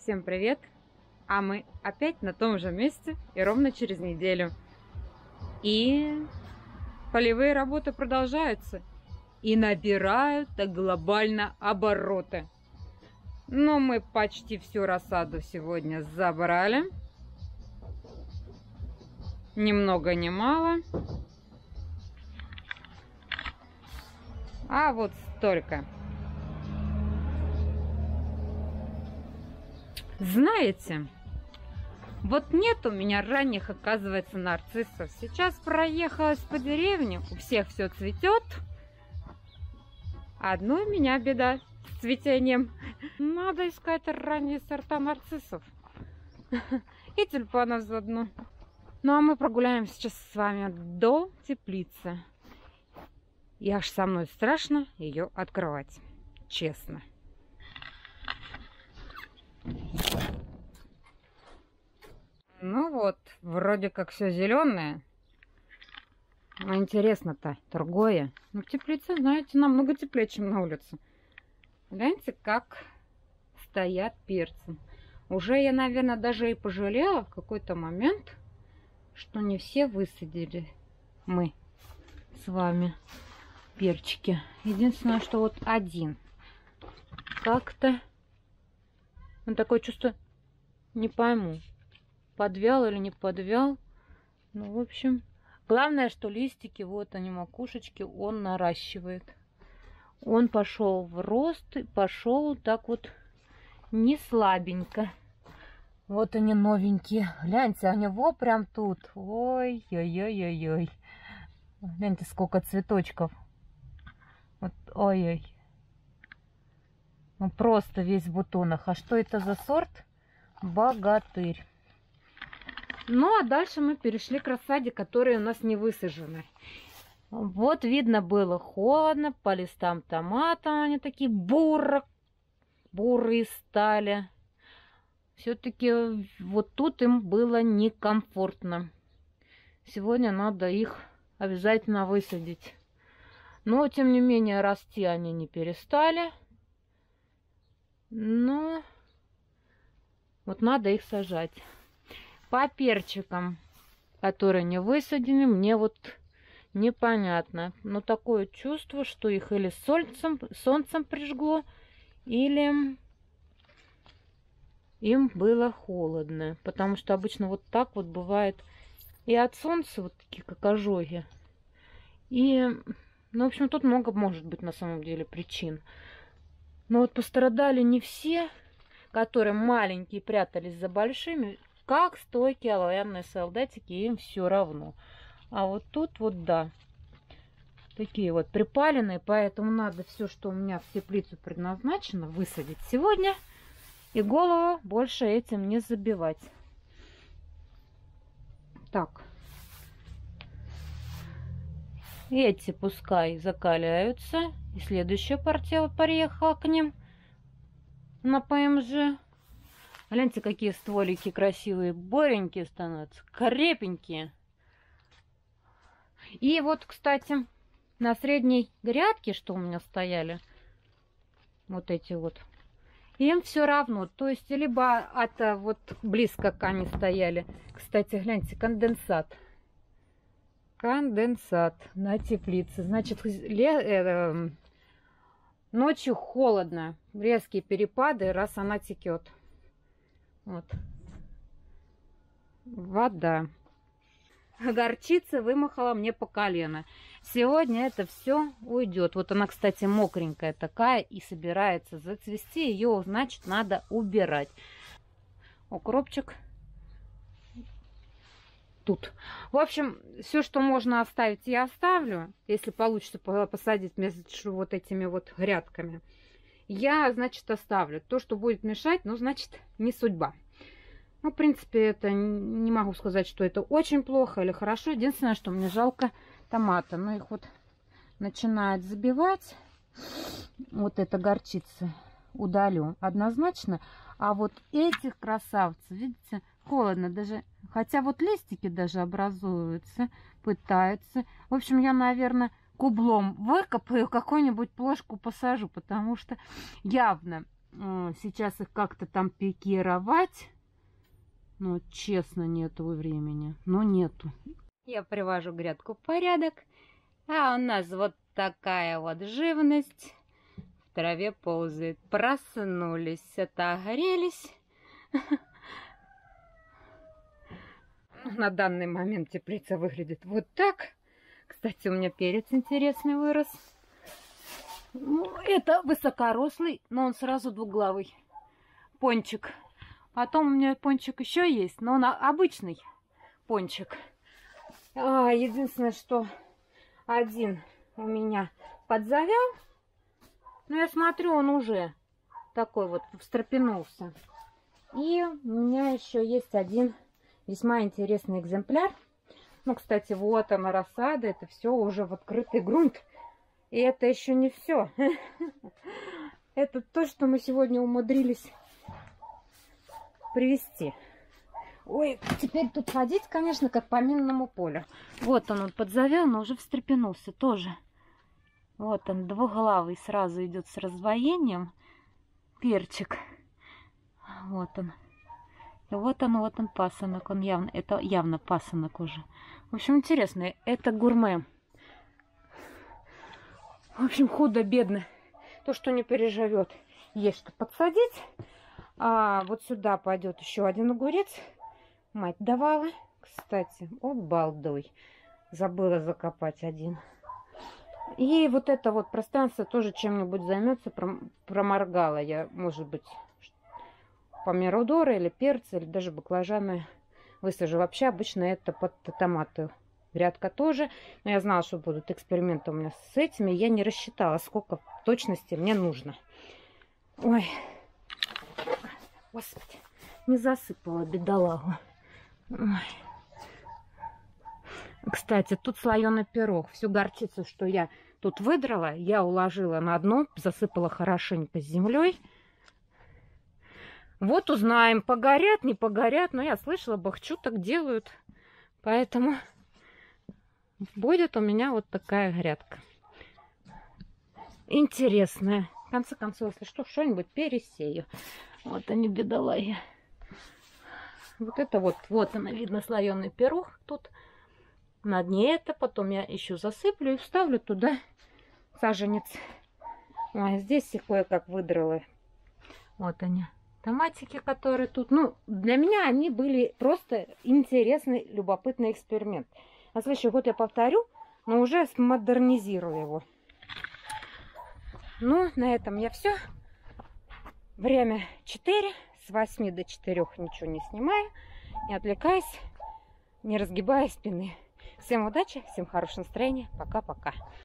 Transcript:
Всем привет! А мы опять на том же месте и ровно через неделю. И полевые работы продолжаются и набирают так глобально обороты. Но мы почти всю рассаду сегодня забрали. Ни много ни мало. А вот столько. Знаете, вот нет у меня ранних, оказывается, нарциссов. Сейчас проехалась по деревне, у всех все цветет. Одна у меня беда с цветением. Надо искать ранние сорта нарциссов. И тюльпанов заодно. Ну а мы прогуляемся сейчас с вами до теплицы. И аж со мной страшно ее открывать. Честно. Ну вот, вроде как все зеленое. Но интересно-то, другое. Ну, в теплице, знаете, намного теплее, чем на улице. Гляньте, как стоят перцы. Уже я, наверное, даже и пожалела в какой-то момент, что не все высадили мы с вами перчики. Единственное, что вот один. Как-то... Ну, такое чувство, не пойму, подвял или не подвял. Ну, в общем, главное, что листики, вот они, макушечки, он наращивает. Он пошел в рост, пошел так вот не слабенько. Вот они новенькие. Гляньте, они во прям тут. Ой-ой-ой-ой-ой. Гляньте, сколько цветочков. Вот, ой-ой. Ну, просто весь в бутонах. А что это за сорт? Богатырь. Ну, а дальше мы перешли к рассаде, которые у нас не высажены. Вот видно было холодно. По листам томата они такие бурые стали. Все-таки вот тут им было некомфортно. Сегодня надо их обязательно высадить. Но, тем не менее, расти они не перестали. Но вот надо их сажать. По перчикам, которые не высадены, мне вот непонятно. Но такое чувство, что их или солнцем прижгло, или им было холодно. Потому что обычно вот так вот бывает и от солнца, вот такие как ожоги. И, ну, в общем, тут много может быть на самом деле причин. Но вот пострадали не все, которые маленькие прятались за большими, как стойкие оловянные солдатики, им все равно. А вот тут вот да, такие вот припаленные, поэтому надо все, что у меня в теплицу предназначено, высадить сегодня и голову больше этим не забивать. Так, эти пускай закаляются. И следующая партия вот приехала к ним на ПМЖ. Гляньте, какие стволики красивые, боренькие становятся, крепенькие. И вот, кстати, на средней грядке, что у меня стояли, вот эти вот, им все равно. То есть, либо это вот близко к они стояли. Кстати, гляньте, конденсат. Конденсат на теплице. Значит, ночью холодно. Резкие перепады, раз она текет. Вот. Вода. Горчица вымахала мне по колено. Сегодня это все уйдет. Вот она, кстати, мокренькая такая и собирается зацвести. Ее, значит, надо убирать. Укропчик. Тут. В общем, все, что можно оставить, я оставлю. Если получится посадить между вот этими вот грядками. Я, значит, оставлю. То, что будет мешать, ну, значит, не судьба. Ну, в принципе, это не могу сказать, что это очень плохо или хорошо. Единственное, что мне жалко томата. Но их вот начинает забивать. Вот эта горчица удалю однозначно. А вот этих красавцев, видите, холодно даже. Хотя вот листики даже образуются, пытаются. В общем, я, наверное, кублом выкопаю, какую-нибудь плошку посажу, потому что явно сейчас их как-то там пикировать. Ну, честно, нету времени. Но нету. Я привожу грядку в порядок. А у нас вот такая вот живность. В траве ползает. Проснулись, отогрелись. На данный момент теплица выглядит вот так. Кстати, у меня перец интересный вырос. Это высокорослый, но он сразу двуглавый. Пончик. Потом у меня пончик еще есть, но он обычный пончик. Единственное, что один у меня подзавял. Но я смотрю, он уже такой вот встрепенулся. И у меня еще есть один весьма интересный экземпляр. Ну, кстати, вот она рассада. Это все уже в открытый грунт. И это еще не все. Это то, что мы сегодня умудрились привезти. Ой, теперь тут ходить, конечно, как по минному полю. Вот он подзавял, но уже встрепенулся тоже. Вот он, двуглавый, сразу идет с раздвоением. Перчик. Вот он. И вот он пасынок. Он явно, это явно пасынок уже. В общем, интересно, это гурме. В общем, худо-бедно. То, что не переживет, есть что подсадить. А вот сюда пойдет еще один огурец. Мать давала. Кстати, балдой. Забыла закопать один. И вот это вот пространство тоже чем-нибудь займется. Проморгала я, может быть, помидоры или перцы, или даже баклажаны высажу. Вообще обычно это под томаты. Грядка тоже. Но я знала, что будут эксперименты у меня с этими. Я не рассчитала, сколько в точности мне нужно. Ой. Господи. Не засыпала бедолагу. Ой. Кстати, тут слоеный пирог. Всю горчицу, что я тут выдрала, я уложила на дно, засыпала хорошенько землей. Вот узнаем, погорят, не погорят. Но я слышала, бахчу так делают. Поэтому будет у меня вот такая грядка. Интересная. В конце концов, если что, что-нибудь пересею. Вот они, бедолаги. Вот это вот она, видно, слоеный пирог тут. На дне это, потом я еще засыплю и вставлю туда саженец. Ой, здесь и кое-как выдрала. Вот они, томатики, которые тут. Ну, для меня они были просто интересный, любопытный эксперимент. На следующий год я повторю, но уже смодернизирую его. Ну, на этом я все. Время 4. С 8 до 4 ничего не снимаю. Не отвлекаясь, не разгибая спины. Всем удачи, всем хорошего настроения. Пока-пока.